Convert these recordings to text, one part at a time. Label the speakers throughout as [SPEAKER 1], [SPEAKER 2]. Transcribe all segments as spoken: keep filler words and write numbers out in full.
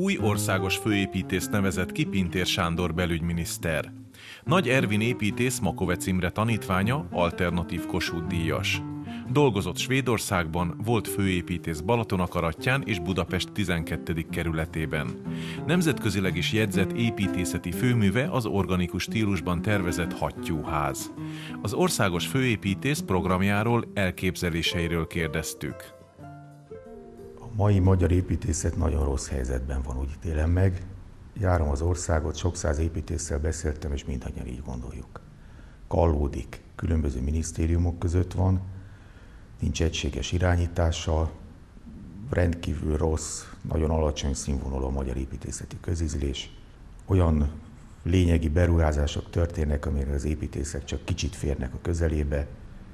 [SPEAKER 1] új országos főépítész nevezett ki Pintér Sándor belügyminiszter. Nagy Ervin építész Makovecz Imre tanítványa, alternatív Kossuth-díjas. Dolgozott Svédországban, volt főépítész Balatonakarattyán és Budapest tizenkettedik kerületében. Nemzetközileg is jegyzett építészeti főműve az organikus stílusban tervezett hattyúház. Az országos főépítész programjáról, elképzeléseiről kérdeztük.
[SPEAKER 2] A mai magyar építészet nagyon rossz helyzetben van, úgy ítélem meg. Járom az országot, sok száz építésszel beszéltem, és mindannyian így gondoljuk. Kallódik, különböző minisztériumok között van, nincs egységes irányítással, rendkívül rossz, nagyon alacsony színvonalú a magyar építészeti közízlés. Olyan lényegi beruházások történnek, amire az építészek csak kicsit férnek a közelébe,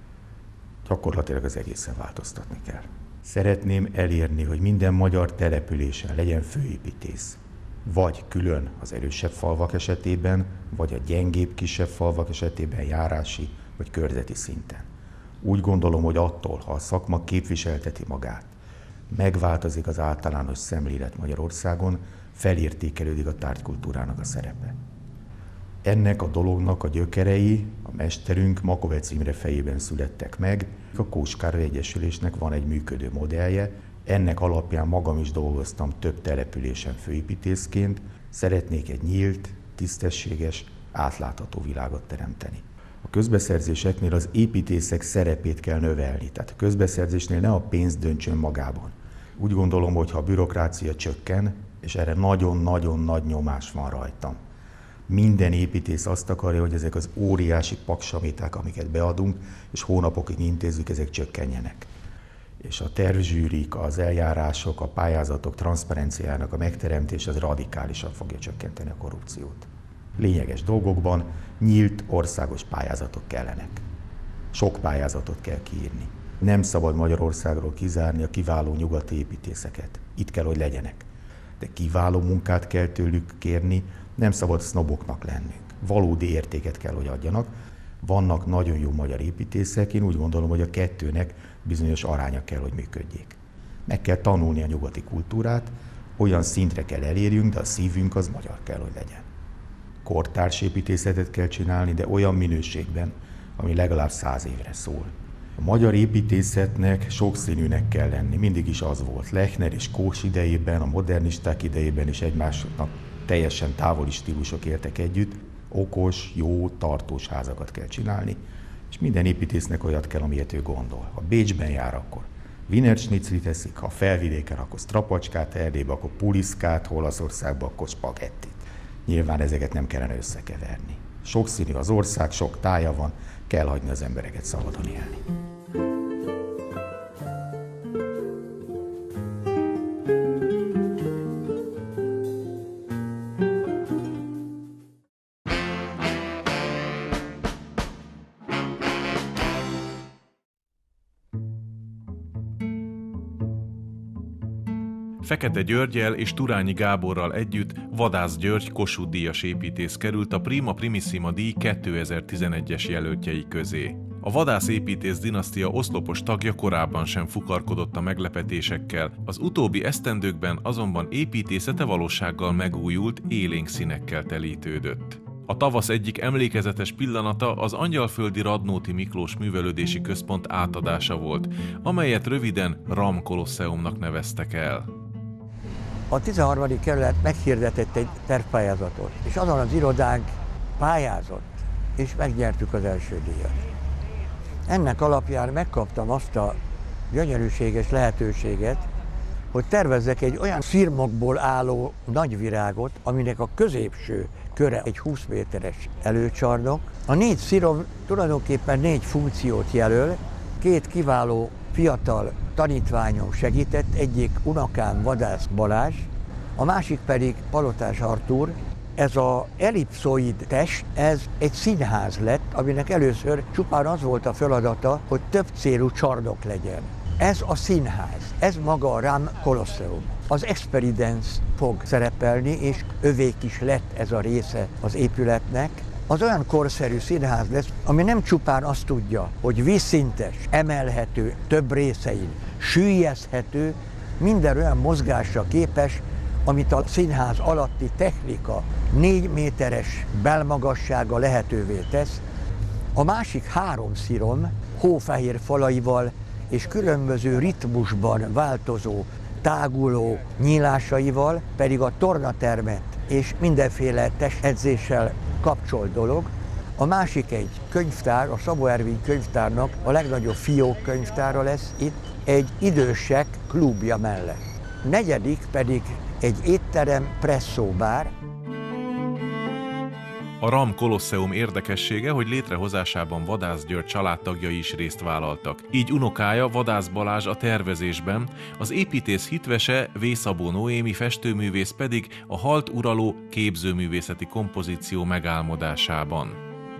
[SPEAKER 2] gyakorlatilag az egészen változtatni kell. Szeretném elérni, hogy minden magyar településen legyen főépítész. Vagy külön az erősebb falvak esetében, vagy a gyengébb, kisebb falvak esetében járási vagy körzeti szinten. Úgy gondolom, hogy attól, ha a szakma képviselteti magát, megváltozik az általános szemlélet Magyarországon, felértékelődik a tárgykultúrának a szerepe. Ennek a dolognak a gyökerei a mesterünk Makovecz Imre fejében születtek meg. A Kós Károly Egyesülésnek van egy működő modellje, ennek alapján magam is dolgoztam több településen főépítészként. Szeretnék egy nyílt, tisztességes, átlátható világot teremteni. A közbeszerzéseknél az építészek szerepét kell növelni, tehát a közbeszerzésnél ne a pénz döntsön magában. Úgy gondolom, hogy ha a bürokrácia csökken, és erre nagyon-nagyon nagy nyomás van rajtam. Minden építész azt akarja, hogy ezek az óriási paksaméták, amiket beadunk, és hónapokig intézzük, ezek csökkenjenek. És a tervzsűrik, az eljárások, a pályázatok transzparenciájának a megteremtés az radikálisan fogja csökkenteni a korrupciót. Lényeges dolgokban nyílt országos pályázatok kellenek. Sok pályázatot kell kiírni. Nem szabad Magyarországról kizárni a kiváló nyugati építészeket. Itt kell, hogy legyenek. De kiváló munkát kell tőlük kérni, nem szabad sznoboknak lennünk. Valódi értéket kell, hogy adjanak. Vannak nagyon jó magyar építészek, én úgy gondolom, hogy a kettőnek bizonyos aránya kell, hogy működjék. Meg kell tanulni a nyugati kultúrát, olyan szintre kell elérjünk, de a szívünk az magyar kell, hogy legyen. Kortárs építészetet kell csinálni, de olyan minőségben, ami legalább száz évre szól. A magyar építészetnek sokszínűnek kell lenni, mindig is az volt. Lechner és Kós idejében, a modernisták idejében is egymásnak teljesen távoli stílusok éltek együtt. Okos, jó, tartós házakat kell csinálni, és minden építésznek olyat kell, amilyet ő gondol. Ha Bécsben jár, akkor Wiener Schnitzlit eszik, ha felvidéken, akkor strapacskát, Erdélybe, akkor puliszkát, Olaszországban, akkor spagettit. Nyilván ezeket nem kellene összekeverni. Sokszínű az ország, sok tája van, kell hagyni az embereket szabadon élni.
[SPEAKER 1] Fekete Györggyel és Turányi Gáborral együtt Vadász György Kossuth-díjas építész került a Prima Primissima díj kétezer-tizenegyes jelöltjei közé. A Vadász építész dinasztia oszlopos tagja korábban sem fukarkodott a meglepetésekkel, az utóbbi esztendőkben azonban építészete valósággal megújult, élénk színekkel telítődött. A tavasz egyik emlékezetes pillanata az Angyalföldi Radnóti Miklós Művelődési Központ átadása volt, amelyet röviden RAM Kolosseumnak neveztek el.
[SPEAKER 3] A tizenharmadik kerület meghirdetett egy tervpályázatot, és azon az irodánk pályázott, és megnyertük az első díjat. Ennek alapján megkaptam azt a gyönyörűséges lehetőséget, hogy tervezzek egy olyan szirmokból álló nagyvirágot, aminek a középső köre egy húsz méteres előcsarnok. A négy szirom tulajdonképpen négy funkciót jelöl, két kiváló fiatal tanítványom segített, egyik unokám Vadász Balázs, a másik pedig Palotás Artúr. Ez az ellipszoid test, ez egy színház lett, aminek először csupán az volt a feladata, hogy több célú csarnok legyen. Ez a színház, ez maga a RAM Kolosseum. Az Experience fog szerepelni, és övék is lett ez a része az épületnek. Az olyan korszerű színház lesz, ami nem csupán azt tudja, hogy vízszintes, emelhető, több részein, süllyeszthető, minden olyan mozgásra képes, amit a színház alatti technika négy méteres belmagassága lehetővé tesz. A másik három szirom hófehér falaival és különböző ritmusban változó, táguló nyílásaival pedig a tornatermet és mindenféle testedzéssel kapcsolt dolog. A másik egy könyvtár, a Szabó Ervin könyvtárnak a legnagyobb fiók könyvtára lesz itt, egy idősek klubja mellett. Negyedik pedig egy étterem, presszóbár.
[SPEAKER 1] A RAM Kolosseum érdekessége, hogy létrehozásában Vadász György családtagjai is részt vállaltak. Így unokája, Vadász Balázs a tervezésben, az építész hitvese, Vészabó Noémi festőművész pedig a halt uraló képzőművészeti kompozíció megálmodásában.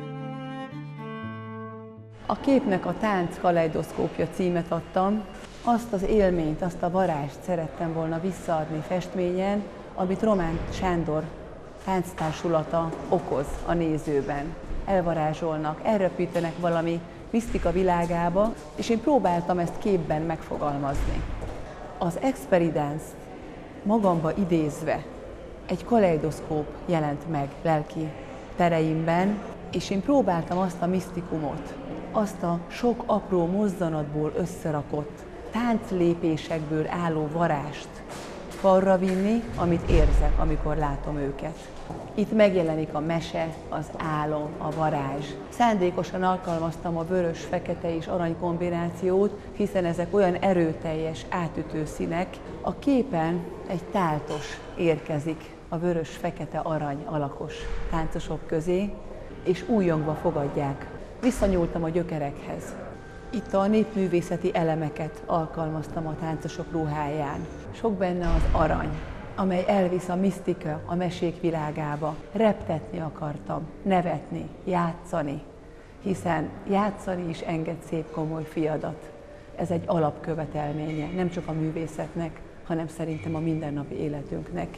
[SPEAKER 4] A képnek a Tánc kaleidoszkópja címet adtam. Azt az élményt, azt a varázst szerettem volna visszaadni festményen, amit Román Sándor tánctársulata okoz a nézőben. Elvarázsolnak, elröpítenek valami misztika világába, és én próbáltam ezt képben megfogalmazni. Az Experience magamba idézve egy kaleidoszkóp jelent meg lelki tereimben, és én próbáltam azt a misztikumot, azt a sok apró mozzanatból összerakott tánclépésekből álló varást arra vinni, amit érzek, amikor látom őket. Itt megjelenik a mese, az álom, a varázs. Szándékosan alkalmaztam a vörös, fekete és arany kombinációt, hiszen ezek olyan erőteljes, átütő színek. A képen egy táltos érkezik a vörös, fekete, arany alakos táncosok közé, és újjongva fogadják. Visszanyúltam a gyökerekhez. Itt a népművészeti elemeket alkalmaztam a táncosok ruháján. Sok benne az arany, amely elvisz a misztika, a mesék világába. Reptetni akartam, nevetni, játszani, hiszen játszani is enged szép komoly fiadat. Ez egy alapkövetelménye, nem csak a művészetnek, hanem szerintem a mindennapi életünknek.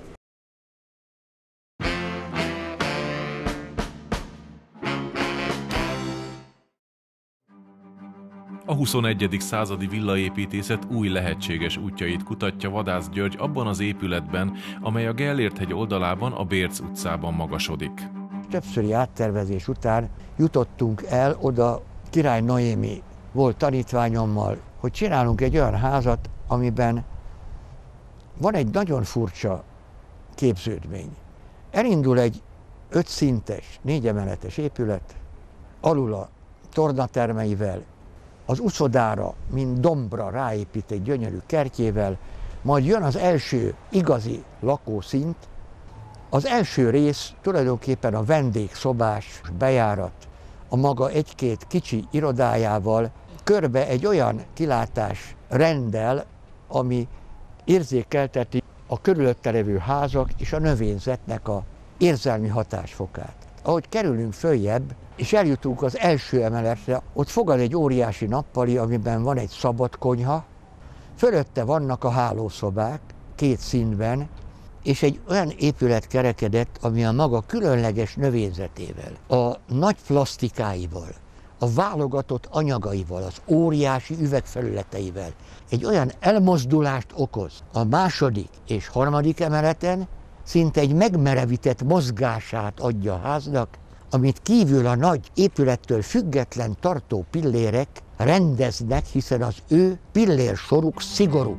[SPEAKER 1] A huszonegyedik századi villaépítészet új lehetséges útjait kutatja Vadász György abban az épületben, amely a Gellért-hegy oldalában, a Bérc utcában magasodik.
[SPEAKER 3] Többszöri áttervezés után jutottunk el oda Király Noémi volt tanítványommal, hogy csinálunk egy olyan házat, amiben van egy nagyon furcsa képződmény. Elindul egy ötszintes, négyemeletes épület, alul a tornatermeivel, az uszodára, mint dombra ráépít egy gyönyörű kertjével, majd jön az első igazi lakószint. Az első rész tulajdonképpen a vendégszobás bejárat, a maga egy-két kicsi irodájával, körbe egy olyan kilátás rendel, ami érzékelteti a körülötte levő házak és a növényzetnek a érzelmi hatásfokát. Ahogy kerülünk följebb, és eljutunk az első emeletre, ott fogad egy óriási nappali, amiben van egy szabad konyha, fölötte vannak a hálószobák, két színben, és egy olyan épület kerekedett, ami a maga különleges növényzetével, a nagy plasztikáival, a válogatott anyagaival, az óriási üvegfelületeivel egy olyan elmozdulást okoz. A második és harmadik emeleten szinte egy megmerevített mozgását adja a háznak, amit kívül a nagy épülettől független tartó pillérek rendeznek, hiszen az ő pillérsoruk szigorú.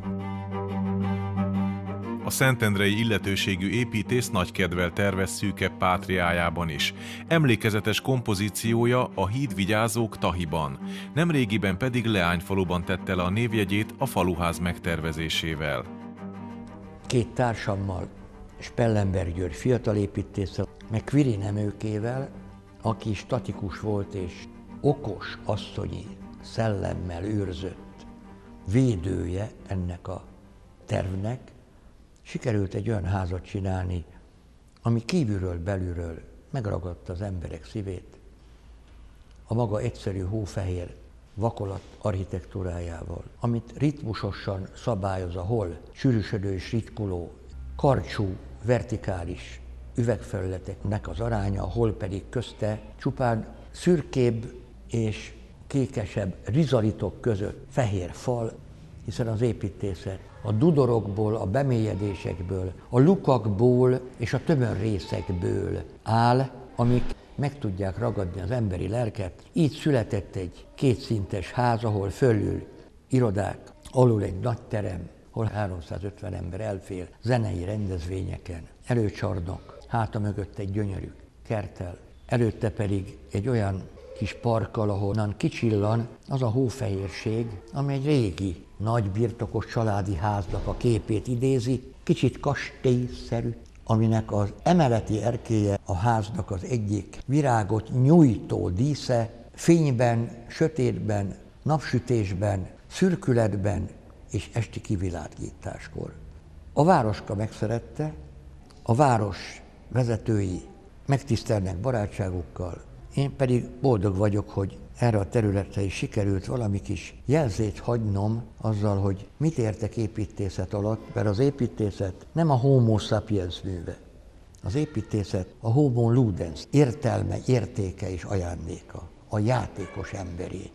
[SPEAKER 1] A szentendrei illetőségű építész nagy kedvel tervez szűkebb pátriájában is. Emlékezetes kompozíciója a Hídvigyázók Tahiban. Nemrégiben pedig Leányfaluban tette le a névjegyét a faluház megtervezésével.
[SPEAKER 3] Két társammal, Spellenberg György fiatalépítéssel, meg Quiri Nemőkével, aki statikus volt és okos asszonyi szellemmel őrzött védője ennek a tervnek, sikerült egy olyan házat csinálni, ami kívülről, belülről megragadta az emberek szívét, a maga egyszerű hófehér vakolat architektúrájával, amit ritmusosan szabályoz a hol sűrűsödő és ritkuló, karcsú, vertikális üvegfelületeknek az aránya, hol pedig közte csupán szürkébb és kékesebb rizalitok között fehér fal, hiszen az építészet a dudorokból, a bemélyedésekből, a lukakból és a tömörrészekből áll, amik meg tudják ragadni az emberi lelket. Így született egy kétszintes ház, ahol fölül irodák, alul egy nagy terem, ahol háromszázötven ember elfér zenei rendezvényeken, előcsarnok, háta mögött egy gyönyörű kerttel, előtte pedig egy olyan kis parkkal, ahonnan kicsillan az a hófehérség, ami egy régi, nagy birtokos családi háznak a képét idézi, kicsit kastélyszerű, aminek az emeleti erkélye a háznak az egyik virágot nyújtó dísze, fényben, sötétben, napsütésben, szürkületben és esti kivilágításkor. A városka megszerette, a város vezetői megtisztelnek barátságukkal, én pedig boldog vagyok, hogy erre a területre is sikerült valami kis jelzést hagynom azzal, hogy mit értek építészet alatt, mert az építészet nem a homo sapiens műve. Az építészet a homo ludens értelme, értéke és ajándéka, a játékos emberé.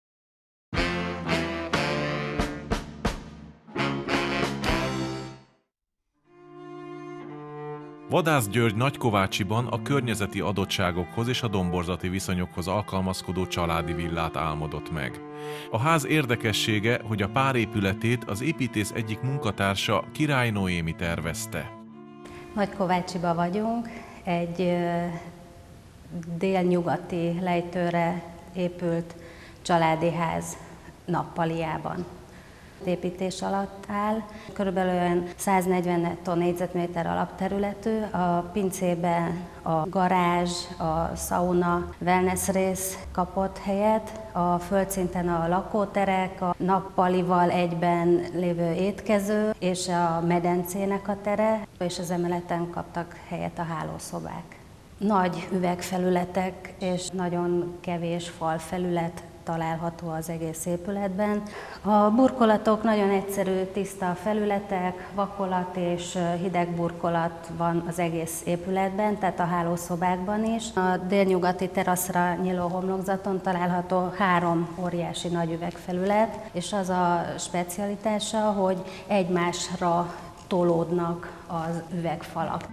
[SPEAKER 1] Vadász György Nagykovácsiban a környezeti adottságokhoz és a domborzati viszonyokhoz alkalmazkodó családi villát álmodott meg. A ház érdekessége, hogy a pár épületét az építész egyik munkatársa, Király Noémi tervezte.
[SPEAKER 5] Nagykovácsiba vagyunk, egy délnyugati lejtőre épült családi ház nappaliában. Építés alatt áll. Körülbelül száznegyven nettó négyzetméter alapterületű, a pincében a garázs, a szauna, wellness rész kapott helyet, a földszinten a lakóterek, a nappalival egyben lévő étkező és a medencének a tere, és az emeleten kaptak helyet a hálószobák. Nagy üvegfelületek és nagyon kevés falfelület található az egész épületben. A burkolatok nagyon egyszerű, tiszta felületek, vakolat és hideg burkolat van az egész épületben, tehát a hálószobákban is. A délnyugati teraszra nyíló homlokzaton található három óriási nagy üvegfelület, és az a specialitása, hogy egymásra tolódnak az üvegfalak.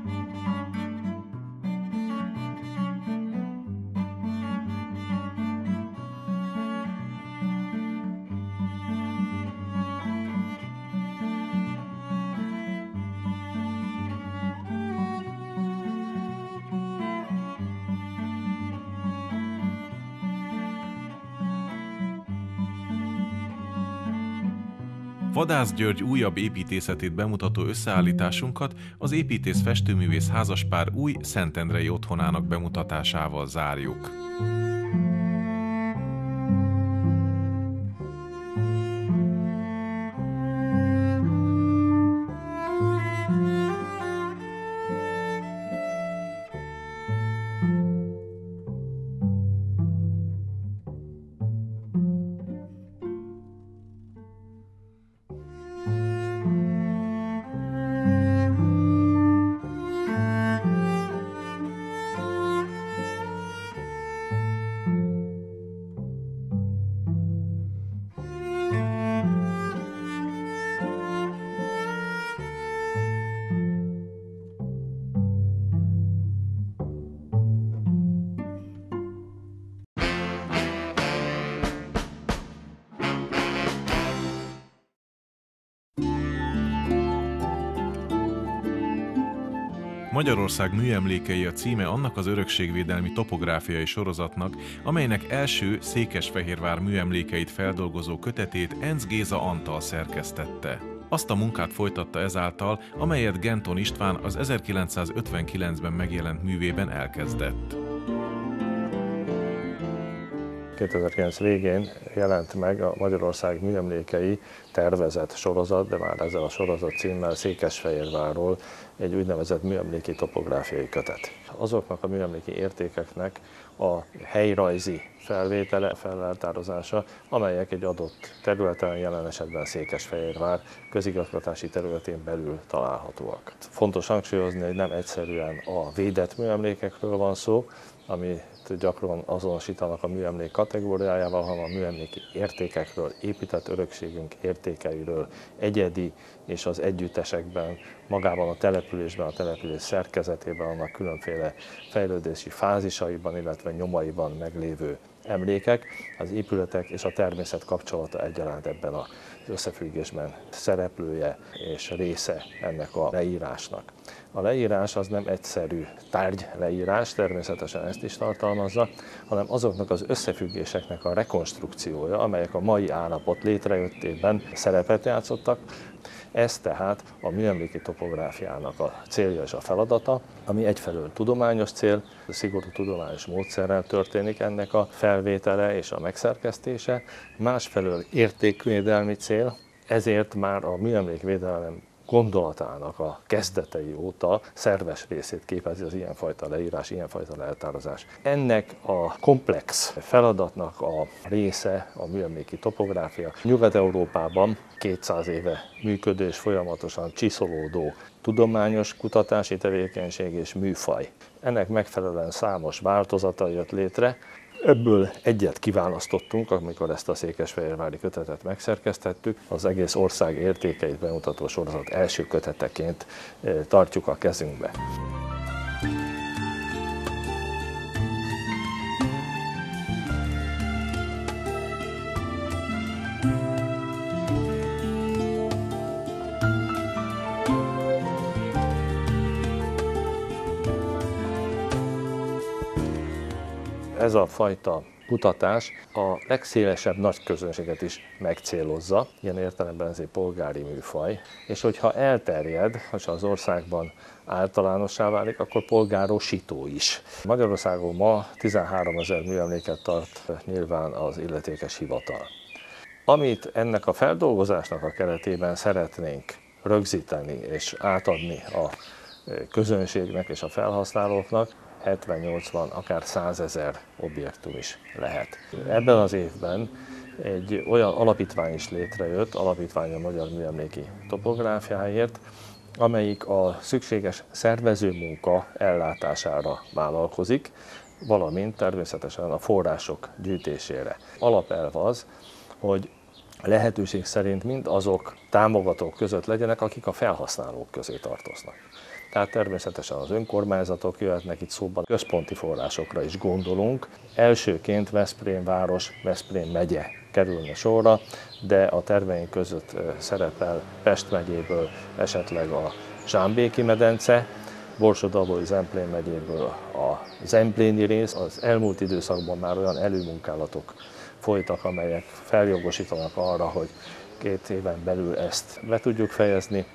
[SPEAKER 1] Vadász György újabb építészetét bemutató összeállításunkat az építész festőművész házaspár új szentendrei otthonának bemutatásával zárjuk. Magyarország műemlékei a címe annak az örökségvédelmi topográfiai sorozatnak, amelynek első Székesfehérvár műemlékeit feldolgozó kötetét Enz Géza Antal szerkesztette. Azt a munkát folytatta ezáltal, amelyet Genton István az ezerkilencszázötvenkilencben megjelent művében elkezdett.
[SPEAKER 6] kétezer-kilenc végén jelent meg a Magyarország műemlékei tervezett sorozat, de már ezzel a sorozat címmel Székesfehérvárról egy úgynevezett műemléki topográfiai kötet. Azoknak a műemléki értékeknek a helyrajzi felvétele, feleltározása, amelyek egy adott területen, jelen esetben Székesfehérvár közigazgatási területén belül találhatóak. Fontos hangsúlyozni, hogy nem egyszerűen a védett műemlékekről van szó, amit gyakran azonosítanak a műemlék kategóriájával, hanem a műemléki értékekről, épített örökségünk értékekről, értékeiről, egyedi és az együttesekben, magában a településben, a település szerkezetében, annak különféle fejlődési fázisaiban, illetve nyomaiban meglévő emlékek, az épületek és a természet kapcsolata egyaránt ebben az összefüggésben szereplője és része ennek a leírásnak. A leírás az nem egyszerű tárgyleírás, természetesen ezt is tartalmazza, hanem azoknak az összefüggéseknek a rekonstrukciója, amelyek a mai állapot létrejöttében szerepet játszottak. Ez tehát a műemléki topográfiának a célja és a feladata, ami egyfelől tudományos cél, szigorú tudományos módszerrel történik ennek a felvétele és a megszerkesztése, másfelől értékvédelmi cél, ezért már a műemlékvédelem gondolatának a kezdetei óta szerves részét képezi az ilyenfajta leírás, ilyenfajta leltározás. Ennek a komplex feladatnak a része a műemléki topográfia. Nyugat-Európában kétszáz éve működő és folyamatosan csiszolódó tudományos kutatási tevékenység és műfaj. Ennek megfelelően számos változata jött létre. Ebből egyet kiválasztottunk, amikor ezt a székesfehérvári kötetet megszerkesztettük. Az egész ország értékeit bemutató sorozat első köteteként tartjuk a kezünkbe. Ez a fajta kutatás a legszélesebb nagy közönséget is megcélozza, ilyen értelemben ez egy polgári műfaj, és hogyha elterjed, ha az országban általánossá válik, akkor polgárosító is. Magyarországon ma tizenháromezer műemléket tart nyilván az illetékes hivatal. Amit ennek a feldolgozásnak a keretében szeretnénk rögzíteni és átadni a közönségnek és a felhasználóknak, hetven-nyolcvan, akár százezer objektum is lehet. Ebben az évben egy olyan alapítvány is létrejött, Alapítvány a Magyar Műemléki Topográfiáért, amelyik a szükséges szervezőmunka ellátására vállalkozik, valamint természetesen a források gyűjtésére. Alapelv az, hogy lehetőség szerint mind azok támogatók között legyenek, akik a felhasználók közé tartoznak. Tehát természetesen az önkormányzatok jöhetnek itt szóban, központi forrásokra is gondolunk. Elsőként Veszprém város, Veszprém megye kerülne sorra, de a terveink között szerepel Pest megyéből esetleg a Zsámbéki medence, Borsod-Abaúj-Zemplén megyéből a Zempléni rész. Az elmúlt időszakban már olyan előmunkálatok folytak, amelyek feljogosítanak arra, hogy két éven belül ezt be tudjuk fejezni,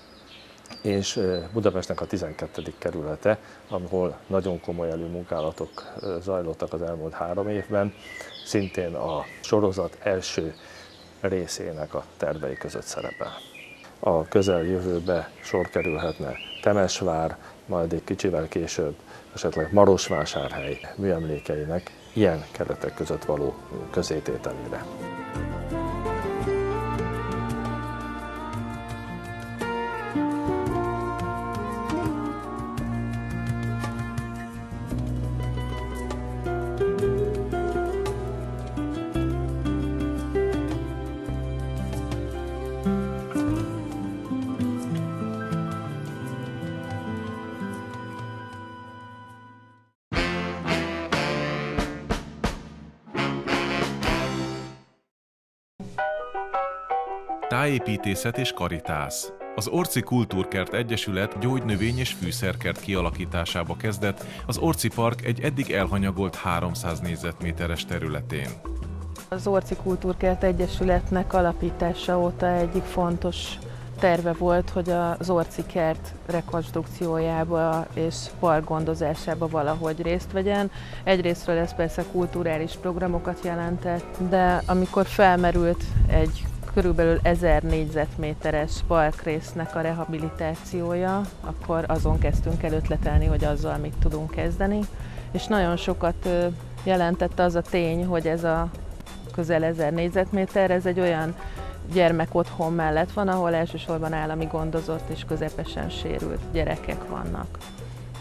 [SPEAKER 6] és Budapestnek a tizenkettedik kerülete, ahol nagyon komoly előmunkálatok zajlottak az elmúlt három évben, szintén a sorozat első részének a tervei között szerepel. A közeljövőbe sor kerülhetne Temesvár, majd egy kicsivel később esetleg Marosvásárhely műemlékeinek ilyen keretek között való közétételére.
[SPEAKER 1] Tájépítészet és karitász. Az Orci Kultúrkert Egyesület gyógynövény- és fűszerkert kialakításába kezdett az Orci Park egy eddig elhanyagolt háromszáz négyzetméteres területén.
[SPEAKER 7] Az Orci Kultúrkert Egyesületnek alapítása óta egyik fontos terve volt, hogy az Orci kert rekonstrukciójába és park gondozásába valahogy részt vegyen. Egyrésztről ez persze kulturális programokat jelentett, de amikor felmerült egy körülbelül ezer négyzetméteres parkrésznek a rehabilitációja, akkor azon kezdtünk el ötletelni, hogy azzal mit tudunk kezdeni. És nagyon sokat jelentette az a tény, hogy ez a közel ezer négyzetméter, ez egy olyan gyermekotthon mellett van, ahol elsősorban állami gondozott és közepesen sérült gyerekek vannak.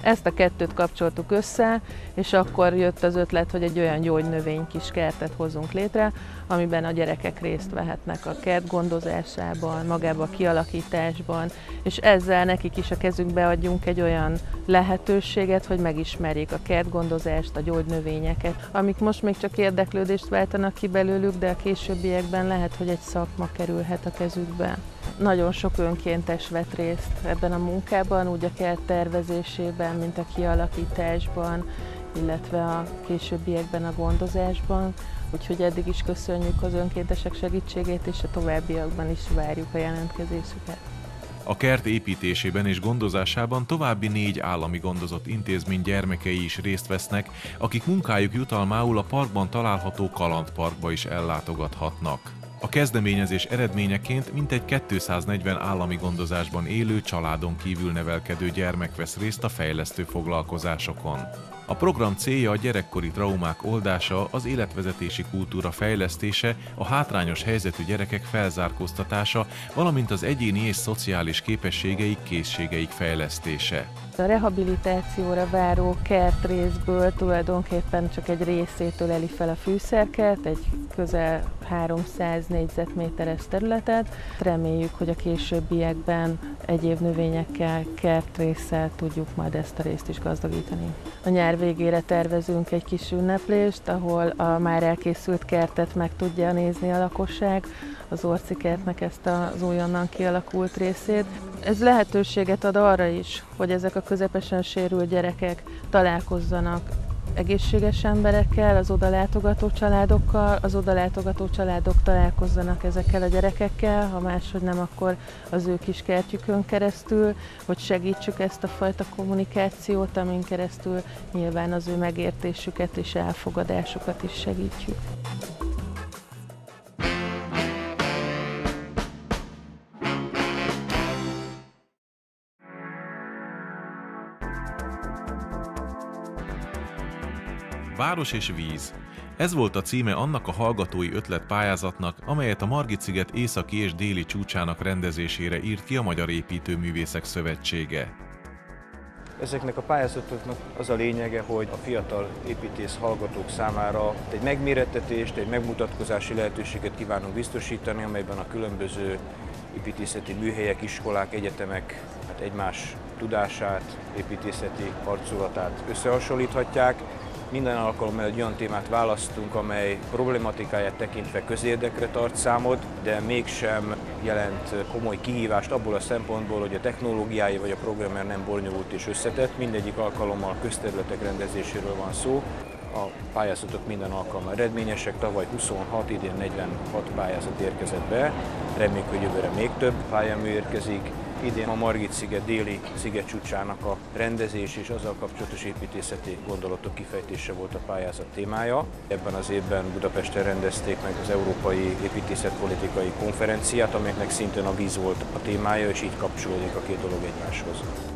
[SPEAKER 7] Ezt a kettőt kapcsoltuk össze, és akkor jött az ötlet, hogy egy olyan gyógynövény kis kertet hozzunk létre, amiben a gyerekek részt vehetnek a kert gondozásában, magában a kialakításban, és ezzel nekik is a kezükbe adjunk egy olyan lehetőséget, hogy megismerjék a kertgondozást, a gyógynövényeket, amik most még csak érdeklődést váltanak ki belőlük, de a későbbiekben lehet, hogy egy szakma kerülhet a kezükbe. Nagyon sok önkéntes vett részt ebben a munkában, úgy a kert tervezésében, mint a kialakításban, illetve a későbbiekben a gondozásban. Úgyhogy eddig is köszönjük az önkéntesek segítségét, és a továbbiakban is várjuk a jelentkezésüket.
[SPEAKER 1] A kert építésében és gondozásában további négy állami gondozott intézmény gyermekei is részt vesznek, akik munkájuk jutalmául a parkban található kalandparkba is ellátogathatnak. A kezdeményezés eredményeként mintegy kétszáznegyven állami gondozásban élő, családon kívül nevelkedő gyermek vesz részt a fejlesztő foglalkozásokon. A program célja a gyerekkori traumák oldása, az életvezetési kultúra fejlesztése, a hátrányos helyzetű gyerekek felzárkóztatása, valamint az egyéni és szociális képességeik, készségeik fejlesztése.
[SPEAKER 7] A rehabilitációra váró kertrészből tulajdonképpen csak egy részét öleli fel a fűszerkert, egy közel háromszáz négyzetméteres területet. Reméljük, hogy a későbbiekben egyéb növényekkel, kertrésszel tudjuk majd ezt a részt is gazdagítani. A nyár végére tervezünk egy kis ünneplést, ahol a már elkészült kertet meg tudja nézni a lakosság, az Orci kertnek ezt az újonnan kialakult részét. Ez lehetőséget ad arra is, hogy ezek a közepesen sérült gyerekek találkozzanak egészséges emberekkel, az odalátogató családokkal, az odalátogató családok találkozzanak ezekkel a gyerekekkel, ha máshogy nem, akkor az ő kis kertjükön keresztül, hogy segítsük ezt a fajta kommunikációt, amin keresztül nyilván az ő megértésüket és elfogadásukat is segítjük.
[SPEAKER 1] Város és víz. Ez volt a címe annak a hallgatói ötletpályázatnak, amelyet a Margit-sziget északi és déli csúcsának rendezésére írt ki a Magyar Építőművészek Szövetsége.
[SPEAKER 8] Ezeknek a pályázatoknak az a lényege, hogy a fiatal építész hallgatók számára egy megmérettetést, egy megmutatkozási lehetőséget kívánunk biztosítani, amelyben a különböző építészeti műhelyek, iskolák, egyetemek hát egymás tudását, építészeti arculatát összehasonlíthatják. Minden alkalommal egy olyan témát választunk, amely problematikáját tekintve közérdekre tart számot, de mégsem jelent komoly kihívást abból a szempontból, hogy a technológiái vagy a programmer nem bonyolult és összetett. Mindegyik alkalommal közterületek rendezéséről van szó. A pályázatok minden alkalommal eredményesek, tavaly huszonhat, idén negyvenhat pályázat érkezett be, reméljük, hogy jövőre még több pályamű érkezik. Idén a Margit-sziget déli szigetcsúcsának a rendezés és azzal kapcsolatos építészeti gondolatok kifejtése volt a pályázat témája. Ebben az évben Budapesten rendezték meg az Európai Építészetpolitikai Konferenciát, amelynek szintén a víz volt a témája, és így kapcsolódik a két dolog egymáshoz.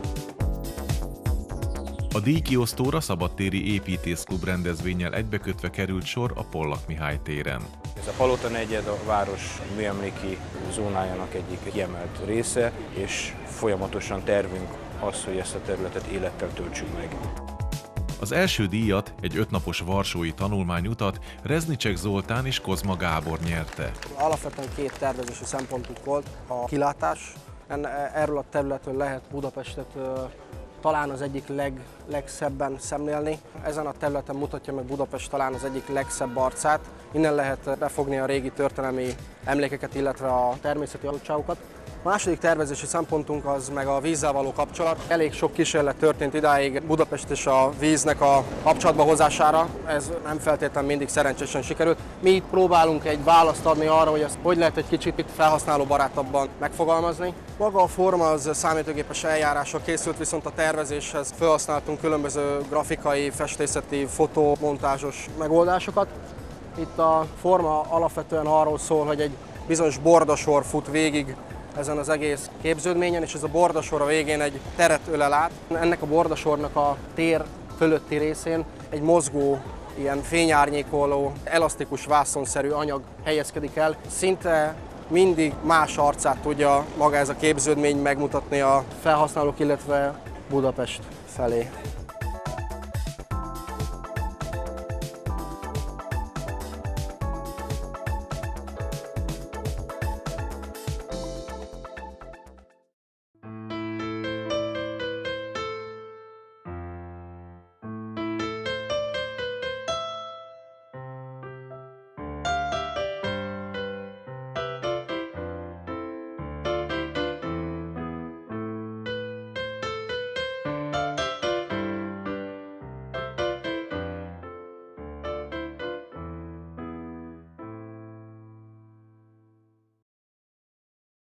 [SPEAKER 1] A díjkiosztóra szabadtéri építészklub rendezvénnyel egybekötve került sor a Pollak Mihály téren.
[SPEAKER 8] Ez a Palota negyed a város műemléki zónájának egyik kiemelt része, és folyamatosan tervünk az, hogy ezt a területet élettel töltsük meg.
[SPEAKER 1] Az első díjat, egy ötnapos varsói tanulmányutat Reznicsek Zoltán és Kozma Gábor nyerte.
[SPEAKER 9] Alapvetően két tervezési szempontunk volt. A kilátás, erről a területről lehet Budapestet talán az egyik leg, legszebben szemlélni. Ezen a területen mutatja meg Budapest talán az egyik legszebb arcát. Innen lehet befogni a régi történelmi emlékeket, illetve a természeti adottságokat. A második tervezési szempontunk az meg a vízzel való kapcsolat. Elég sok kísérlet történt idáig Budapest és a víznek a kapcsolatba hozására. Ez nem feltétlenül mindig szerencsésen sikerült. Mi itt próbálunk egy választ adni arra, hogy ezt hogy lehet egy kicsit felhasználóbarátabban megfogalmazni. Maga a forma az számítógépes eljárással készült, viszont a tervezéshez felhasználtunk különböző grafikai, festészeti, fotomontázsos megoldásokat. Itt a forma alapvetően arról szól, hogy egy bizonyos bordasor fut végig ezen az egész képződményen, és ez a bordasor a végén egy teret ölel át. Ennek a bordasornak a tér fölötti részén egy mozgó, ilyen fényárnyékoló, elasztikus vászonszerű anyag helyezkedik el. Szinte mindig más arcát tudja maga ez a képződmény megmutatni a felhasználók, illetve Budapest felé.